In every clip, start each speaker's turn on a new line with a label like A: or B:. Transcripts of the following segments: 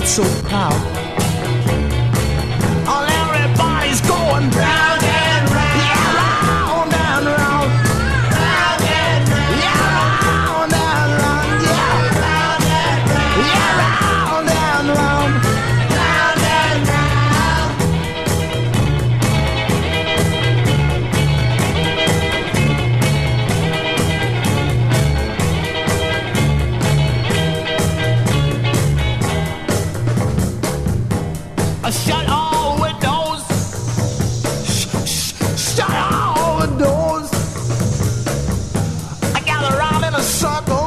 A: so proud. All everybody's going round and round. Yeah, round and round. Round and round. Yeah, round and round. Yeah, round and round. Yeah, round and round. Round and round. Shut all windows. Shut all the doors. I gather around in a circle.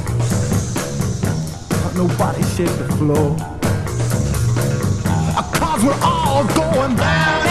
A: But nobody shake the floor. 'Cause we're all going down.